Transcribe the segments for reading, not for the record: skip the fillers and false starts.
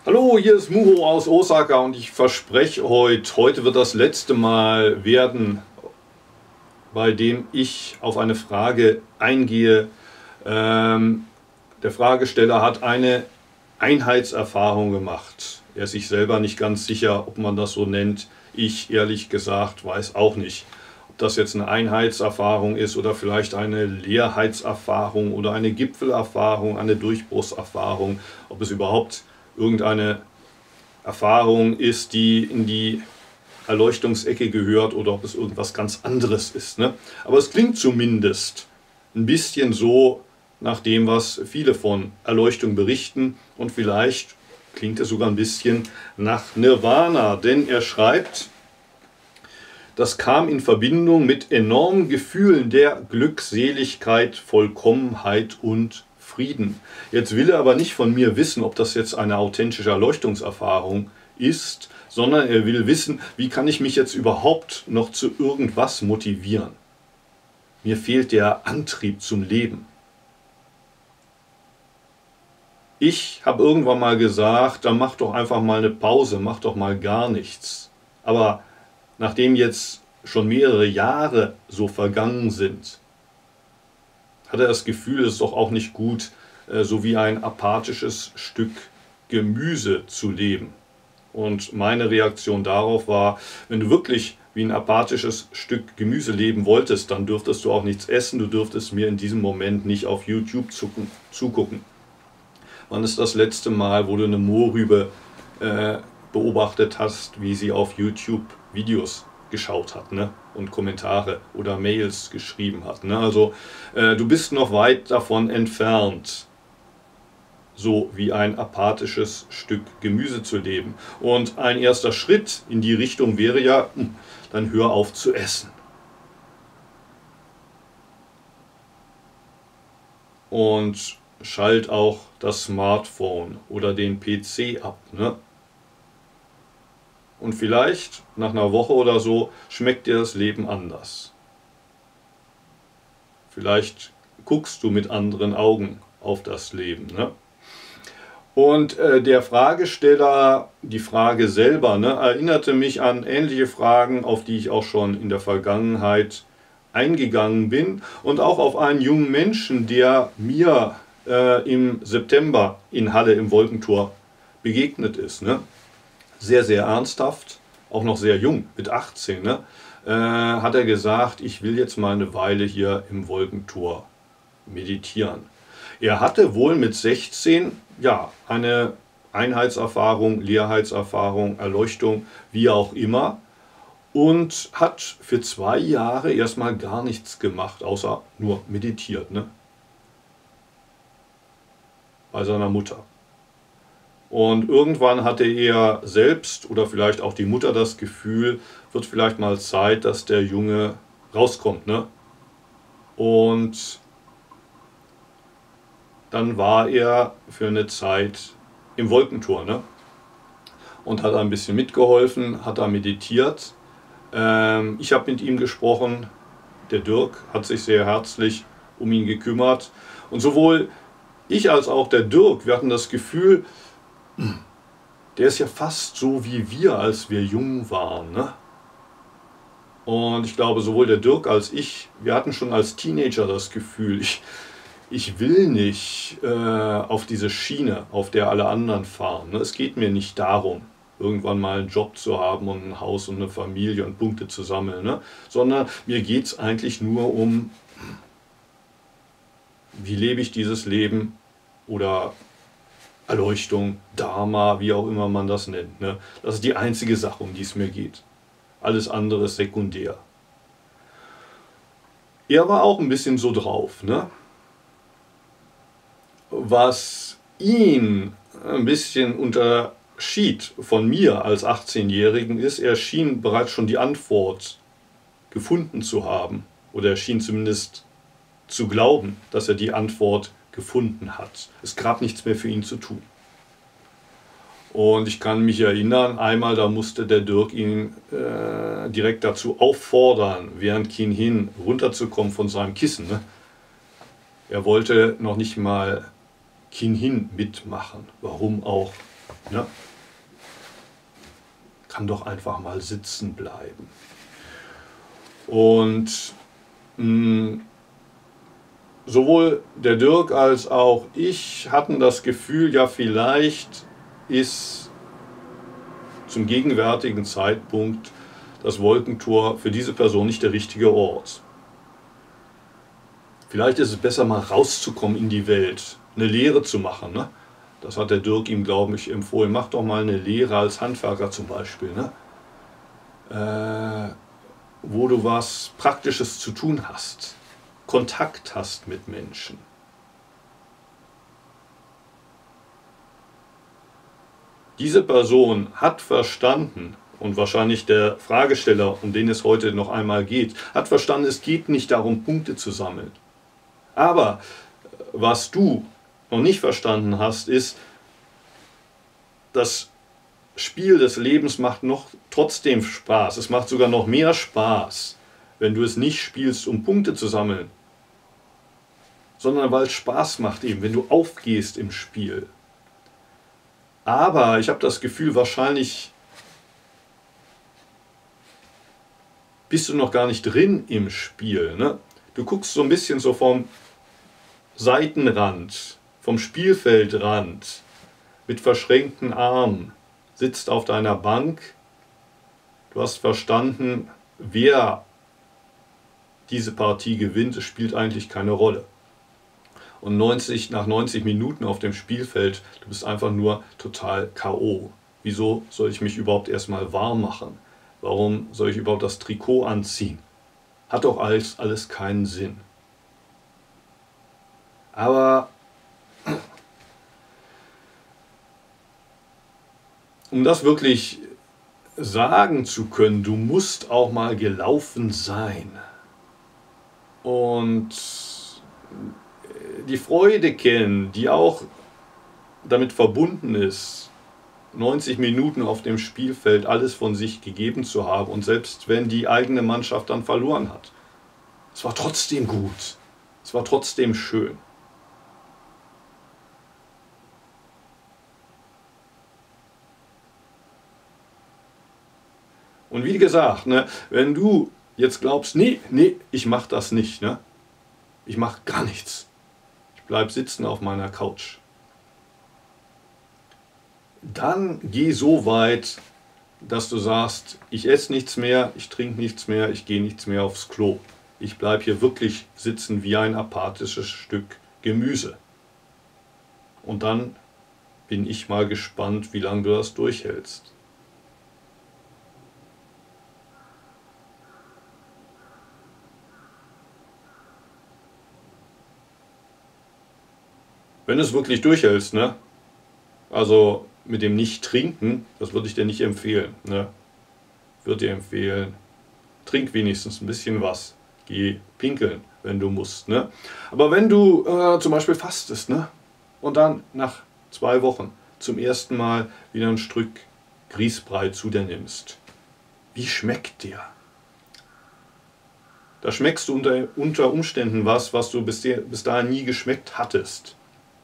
Hallo, hier ist Muho aus Osaka und ich verspreche heute wird das letzte Mal werden, bei dem ich auf eine Frage eingehe. Der Fragesteller hat eine Einheitserfahrung gemacht. Er ist sich selber nicht ganz sicher, ob man das so nennt. Ich ehrlich gesagt weiß auch nicht, ob das jetzt eine Einheitserfahrung ist oder vielleicht eine Leerheitserfahrung oder eine Gipfelerfahrung, eine Durchbruchserfahrung, ob es überhaupt irgendeine Erfahrung ist, die in die Erleuchtungsecke gehört oder ob es irgendwas ganz anderes ist. Ne? Aber es klingt zumindest ein bisschen so nach dem, was viele von Erleuchtung berichten, und vielleicht klingt es sogar ein bisschen nach Nirvana, denn er schreibt: Das kam in Verbindung mit enormen Gefühlen der Glückseligkeit, Vollkommenheit und Frieden. Jetzt will er aber nicht von mir wissen, ob das jetzt eine authentische Erleuchtungserfahrung ist, sondern er will wissen, wie kann ich mich jetzt überhaupt noch zu irgendwas motivieren. Mir fehlt der Antrieb zum Leben. Ich habe irgendwann mal gesagt, dann mach doch einfach mal eine Pause, mach doch mal gar nichts. Aber nachdem jetzt schon mehrere Jahre so vergangen sind, hat er das Gefühl, es ist doch auch nicht gut, so wie ein apathisches Stück Gemüse zu leben. Und meine Reaktion darauf war, wenn du wirklich wie ein apathisches Stück Gemüse leben wolltest, dann dürftest du auch nichts essen, du dürftest mir in diesem Moment nicht auf YouTube zugucken. Wann ist das letzte Mal, wo du eine Mohrrübe beobachtet hast, wie sie auf YouTube Videos geschaut hat, ne? Und Kommentare oder Mails geschrieben hat. Ne? Also du bist noch weit davon entfernt, so wie ein apathisches Stück Gemüse zu leben. Und ein erster Schritt in die Richtung wäre ja, dann hör auf zu essen. Und schalt auch das Smartphone oder den PC ab. Ne? Und vielleicht nach einer Woche oder so schmeckt dir das Leben anders. Vielleicht guckst du mit anderen Augen auf das Leben. Ne? Und der Fragesteller, die Frage selber, ne, erinnerte mich an ähnliche Fragen, auf die ich auch schon in der Vergangenheit eingegangen bin. Und auch auf einen jungen Menschen, der mir im September in Halle im Wolkentor begegnet ist. Ne? Sehr, sehr ernsthaft, auch noch sehr jung, mit 18, ne? Hat er gesagt, ich will jetzt mal eine Weile hier im Wolkentor meditieren. Er hatte wohl mit 16 ja, eine Einheitserfahrung, Leerheitserfahrung, Erleuchtung, wie auch immer, und hat für 2 Jahre erstmal gar nichts gemacht, außer nur meditiert, ne? Bei seiner Mutter. Und irgendwann hatte er selbst oder vielleicht auch die Mutter das Gefühl, wird vielleicht mal Zeit, dass der Junge rauskommt, ne? Und dann war er für eine Zeit im Wolkentor, ne? Und hat ein bisschen mitgeholfen, hat da meditiert. Ich habe mit ihm gesprochen, der Dirk hat sich sehr herzlich um ihn gekümmert. Und sowohl ich als auch der Dirk, wir hatten das Gefühl, der ist ja fast so wie wir, als wir jung waren. Ne? Und ich glaube, sowohl der Dirk als ich, wir hatten schon als Teenager das Gefühl, ich will nicht auf diese Schiene, auf der alle anderen fahren. Ne? Es geht mir nicht darum, irgendwann mal einen Job zu haben und ein Haus und eine Familie und Punkte zu sammeln. Ne? Sondern mir geht es eigentlich nur um, wie lebe ich dieses Leben oder Erleuchtung, Dharma, wie auch immer man das nennt. Ne? Das ist die einzige Sache, um die es mir geht. Alles andere ist sekundär. Er war auch ein bisschen so drauf. Ne? Was ihn ein bisschen unterschied von mir als 18-Jährigen ist, er schien bereits schon die Antwort gefunden zu haben. Oder er schien zumindest zu glauben, dass er die Antwort gefunden hat. Es gab nichts mehr für ihn zu tun. Und ich kann mich erinnern, einmal da musste der Dirk ihn direkt dazu auffordern, während Kinhin runterzukommen von seinem Kissen. Ne? Er wollte noch nicht mal Kinhin mitmachen. Warum auch Ne? Kann doch einfach mal sitzen bleiben. Und sowohl der Dirk als auch ich hatten das Gefühl, ja, vielleicht ist zum gegenwärtigen Zeitpunkt das Wolkentor für diese Person nicht der richtige Ort. Vielleicht ist es besser, mal rauszukommen in die Welt, eine Lehre zu machen. Ne? Das hat der Dirk ihm, glaube ich, empfohlen. Mach doch mal eine Lehre als Handwerker zum Beispiel. Ne? Wo du was Praktisches zu tun hast, Kontakt hast mit Menschen. Diese Person hat verstanden, und wahrscheinlich der Fragesteller, um den es heute noch einmal geht, hat verstanden, es geht nicht darum, Punkte zu sammeln. Aber was du noch nicht verstanden hast, ist, das Spiel des Lebens macht noch trotzdem Spaß. Es macht sogar noch mehr Spaß, wenn du es nicht spielst, um Punkte zu sammeln, sondern weil es Spaß macht eben, wenn du aufgehst im Spiel. Aber ich habe das Gefühl, wahrscheinlich bist du noch gar nicht drin im Spiel. Ne? Du guckst so ein bisschen so vom Seitenrand, vom Spielfeldrand, mit verschränkten Armen, sitzt auf deiner Bank. Du hast verstanden, wer diese Partie gewinnt, es spielt eigentlich keine Rolle. Und nach 90 Minuten auf dem Spielfeld, du bist einfach nur total K.O. Wieso soll ich mich überhaupt erstmal warm machen? Warum soll ich überhaupt das Trikot anziehen? Hat doch alles keinen Sinn. Aber um das wirklich sagen zu können, du musst auch mal gelaufen sein. Und die Freude kennen, die auch damit verbunden ist, 90 Minuten auf dem Spielfeld alles von sich gegeben zu haben und selbst wenn die eigene Mannschaft dann verloren hat. Es war trotzdem gut, es war trotzdem schön. Und wie gesagt, ne, wenn du jetzt glaubst, nee, ich mache das nicht, ne? Ich mache gar nichts. Ich bleibe sitzen auf meiner Couch. Dann geh so weit, dass du sagst, ich esse nichts mehr, ich trinke nichts mehr, ich gehe nichts mehr aufs Klo. Ich bleibe hier wirklich sitzen wie ein apathisches Stück Gemüse. Und dann bin ich mal gespannt, wie lange du das durchhältst. Wenn du es wirklich durchhältst, ne? Also mit dem Nicht-Trinken, das würde ich dir nicht empfehlen. Ne? Ich würde dir empfehlen, trink wenigstens ein bisschen was. Geh pinkeln, wenn du musst. Ne? Aber wenn du zum Beispiel fastest, ne? Und dann nach 2 Wochen zum ersten Mal wieder ein Stück Grießbrei zu dir nimmst, wie schmeckt dir? Da schmeckst du unter Umständen was du bis dahin nie geschmeckt hattest.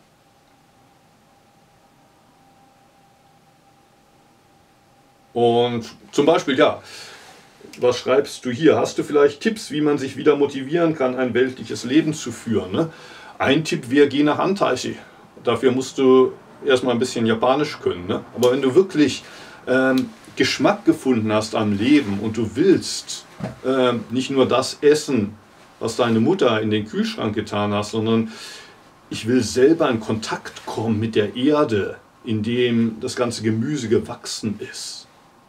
Und zum Beispiel, ja, was schreibst du hier? Hast du vielleicht Tipps, wie man sich wieder motivieren kann, ein weltliches Leben zu führen? Ne? Ein Tipp wäre, geh nach Antaishi. Dafür musst du erstmal ein bisschen Japanisch können. Ne? Aber wenn du wirklich Geschmack gefunden hast am Leben und du willst nicht nur das essen, was deine Mutter in den Kühlschrank getan hat, sondern ich will selber in Kontakt kommen mit der Erde, in dem das ganze Gemüse gewachsen ist.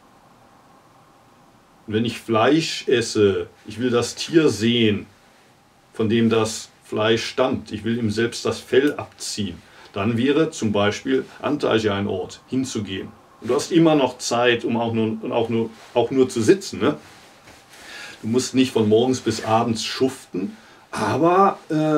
Und wenn ich Fleisch esse, ich will das Tier sehen, von dem das Fleisch stammt. Ich will ihm selbst das Fell abziehen. Dann wäre zum Beispiel Antaishi ein Ort, hinzugehen. Und du hast immer noch Zeit, um auch nur zu sitzen. Ne? Du musst nicht von morgens bis abends schuften, aber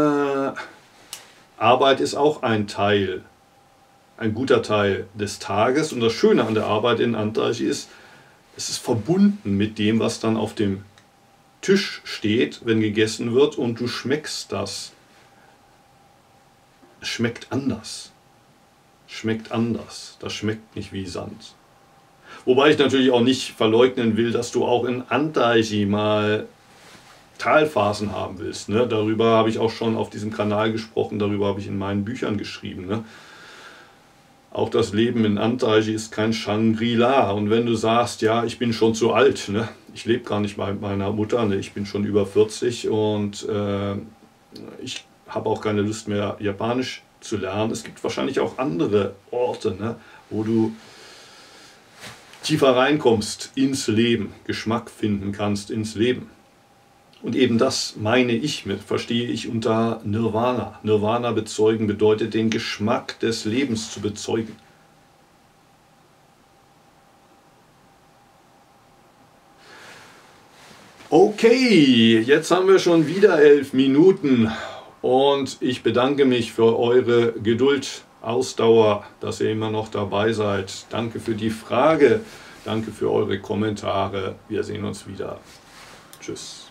Arbeit ist auch ein guter Teil des Tages. Und das Schöne an der Arbeit in Antaishi ist, es ist verbunden mit dem, was dann auf dem Tisch steht, wenn gegessen wird, und du schmeckst das. Es schmeckt anders. schmeckt anders. Das schmeckt nicht wie Sand. Wobei ich natürlich auch nicht verleugnen will, dass du auch in Antalya mal Talphasen haben willst. Ne? Darüber habe ich auch schon auf diesem Kanal gesprochen, darüber habe ich in meinen Büchern geschrieben. Ne? Auch das Leben in Antalya ist kein Shangri-La. Und wenn du sagst, ja, ich bin schon zu alt, ne? Ich lebe gar nicht bei meiner Mutter, ne? Ich bin schon über 40 und ich habe auch keine Lust mehr, Japanisch zu lernen. Es gibt wahrscheinlich auch andere Orte, ne? Wo du tiefer reinkommst ins Leben, Geschmack finden kannst ins Leben. Und eben das meine ich verstehe ich unter Nirvana. Nirvana bezeugen bedeutet, den Geschmack des Lebens zu bezeugen. Okay, jetzt haben wir schon wieder 11 Minuten und ich bedanke mich für eure Geduld, Ausdauer, dass ihr immer noch dabei seid. Danke für die Frage, danke für eure Kommentare. Wir sehen uns wieder. Tschüss.